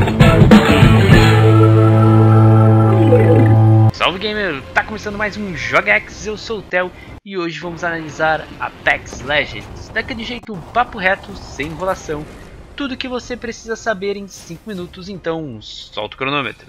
Salve gamer, tá começando mais um Jogax, eu sou o Theo e hoje vamos analisar Apex Legends, daquele jeito papo reto, sem enrolação, tudo que você precisa saber em 5 minutos, então solta o cronômetro.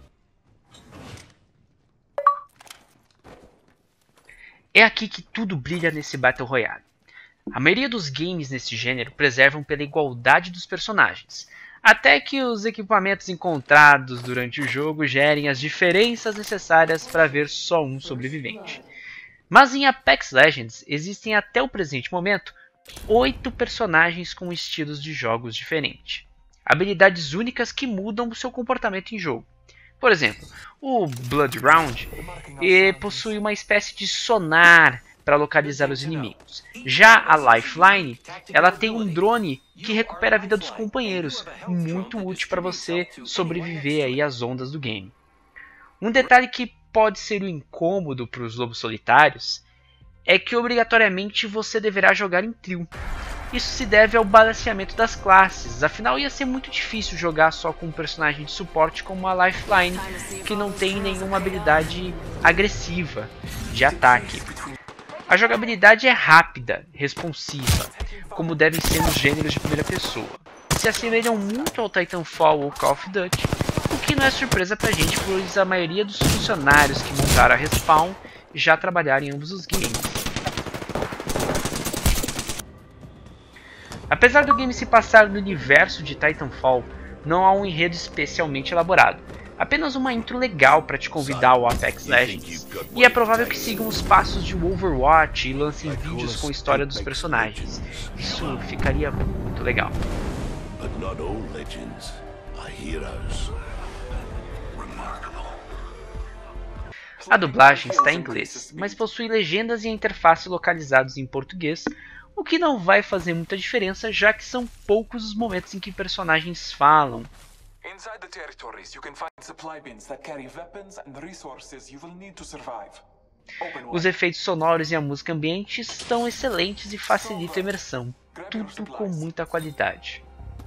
É aqui que tudo brilha nesse Battle Royale. A maioria dos games nesse gênero preservam pela igualdade dos personagens, até que os equipamentos encontrados durante o jogo gerem as diferenças necessárias para ver só um sobrevivente. Mas em Apex Legends existem até o presente momento 8 personagens com estilos de jogos diferentes, habilidades únicas que mudam o seu comportamento em jogo. Por exemplo, o Blood Round possui uma espécie de sonar para localizar os inimigos. Já a Lifeline, ela tem um drone que recupera a vida dos companheiros, muito útil para você sobreviver aí às ondas do game. Um detalhe que pode ser um incômodo para os lobos solitários é que obrigatoriamente você deverá jogar em trio. Isso se deve ao balanceamento das classes, afinal ia ser muito difícil jogar só com um personagem de suporte como a Lifeline, que não tem nenhuma habilidade agressiva de ataque. A jogabilidade é rápida, responsiva, como devem ser os gêneros de primeira pessoa. Se assemelham muito ao Titanfall ou Call of Duty, o que não é surpresa pra gente, pois a maioria dos funcionários que montaram a Respawn já trabalharam em ambos os games. Apesar do game se passar no universo de Titanfall, não há um enredo especialmente elaborado. Apenas uma intro legal para te convidar ao Apex Legends, e é provável que sigam os passos de Overwatch e lancem vídeos com a história dos personagens. Isso ficaria muito legal. A dublagem está em inglês, mas possui legendas e interface localizados em português, o que não vai fazer muita diferença, já que são poucos os momentos em que personagens falam. Inside the territories, you can find supply bins that carry weapons and resources you will need to survive. Os efeitos sonoros e a música ambiente estão excelentes e facilitam a imersão, tudo com muita qualidade.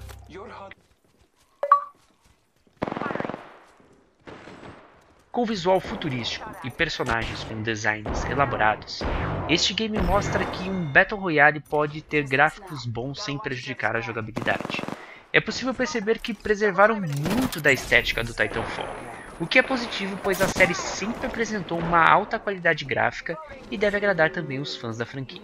Com visual futurístico e personagens com designs elaborados, este game mostra que um Battle Royale pode ter gráficos bons sem prejudicar a jogabilidade. É possível perceber que preservaram muito da estética do Titanfall, o que é positivo, pois a série sempre apresentou uma alta qualidade gráfica e deve agradar também os fãs da franquia.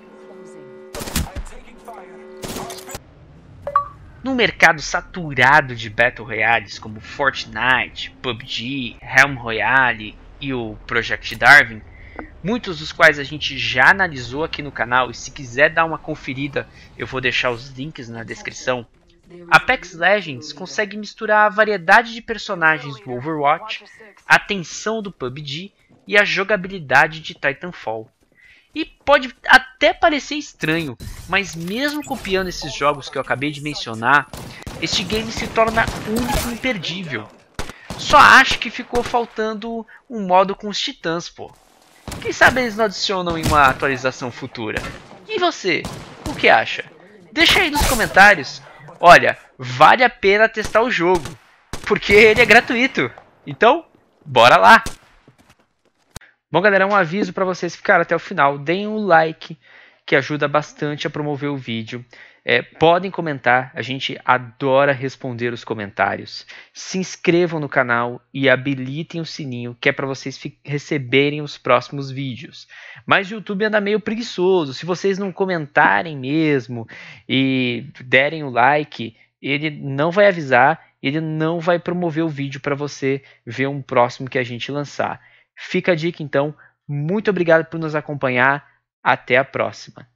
Num mercado saturado de Battle Royales como Fortnite, PUBG, Helm Royale e o Project Darwin, muitos dos quais a gente já analisou aqui no canal, e se quiser dar uma conferida eu vou deixar os links na descrição, Apex Legends consegue misturar a variedade de personagens do Overwatch, a tensão do PUBG e a jogabilidade de Titanfall. E pode até parecer estranho, mas mesmo copiando esses jogos que eu acabei de mencionar, este game se torna único e imperdível. Só acho que ficou faltando um modo com os titãs, pô. Quem sabe eles não adicionam em uma atualização futura. E você, o que acha? Deixa aí nos comentários. Olha, vale a pena testar o jogo, porque ele é gratuito. Então, bora lá! Bom galera, um aviso para vocês que ficaram até o final. Deem um like, que ajuda bastante a promover o vídeo. Podem comentar, a gente adora responder os comentários. Se inscrevam no canal e habilitem o sininho, que é para vocês receberem os próximos vídeos. Mas o YouTube anda meio preguiçoso. Se vocês não comentarem mesmo e derem o like, ele não vai avisar, ele não vai promover o vídeo para você ver um próximo que a gente lançar. Fica a dica então, muito obrigado por nos acompanhar, até a próxima.